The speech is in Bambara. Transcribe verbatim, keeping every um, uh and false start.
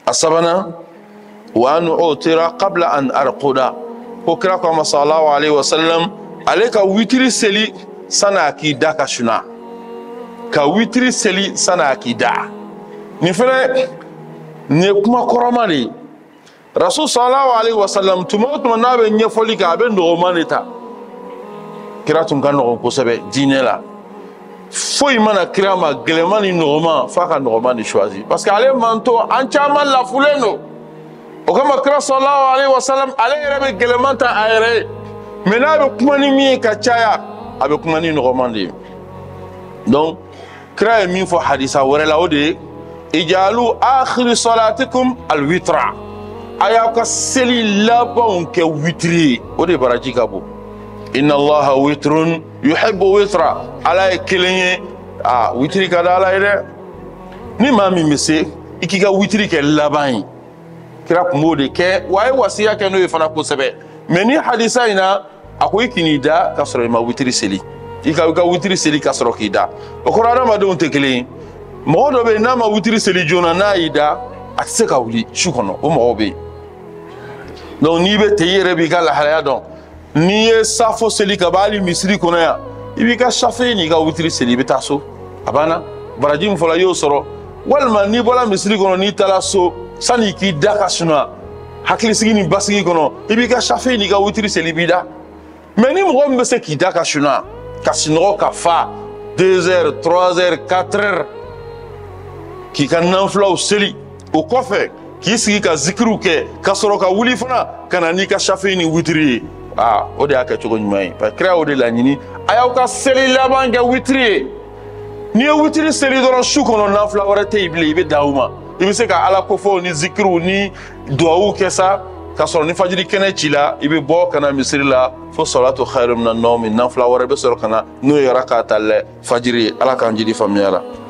asabana wa an utira qabla an arquda ko kira ko sallallahu alaihi wasallam aleka witri seli sana ki daka shuna ka witri seli sana ki da ni fere ne kuma koromali rasul sallallahu alaihi wasallam tumo tumo nabe nyefoli ka be ndo manita kira tun kan no ko sebe dinela foi mana kira ma glemani normal fa ka normal ni choisi parce que ale manto anchama la fuleno o kama kira sallallahu alaihi wasallam ale rebe glemanta ayre mena be kuma ni mi ka chaya abe kuma ni normal de donc kira mi fo hadisa wala la ode ijalu akhir salatikum alwitra ayaka seli labon ke witri ode baraji kabo inna allaha witrun yuhibbu witra ala kelenye ah witri kada ala ire ni mami mese ikiga witri ke laban kira kumode ke waye wasiya ke no yefana ko sebe meni hadisa ina akoy kinida kasro ma witri seli ika ka witri seli kasro kida o korana ma don tekele mo do be na ma witri seli jona na ida atse ka wuli shukono o mo be donc ni be teyere bi kala halaya don ni ye safo seli kabali misri kono ya ibi ka shafe ni ka witri seli betaso abana barajim fola yo soro walma ni bola misri kono ni tala so sani ki daka suna hakli sigi ni basigi kono ibi ka shafe ni ka witri seli bida meni mo mbe se ki daka suna ka sinro ka fa deux heures trois heures quatre heures ki kan nan flow seli o kofe ki sigi ka zikru ke ka soro ka wuli fana kana ni ka shafe ni witri ah ode aka chogo nyumai pa kra ode la nyini ayaw ka seli laban ga witri ni witri seli do shu kono na flawara te ibli be dauma ibi se ka ala kofo ni zikru ni duawu kesa ka soro ni fajiri kene chila ibi bo kana misri la fo salatu khairum min an-nawm na flawara be soro kana no yaraka tal fajiri ala kan jidi famiyala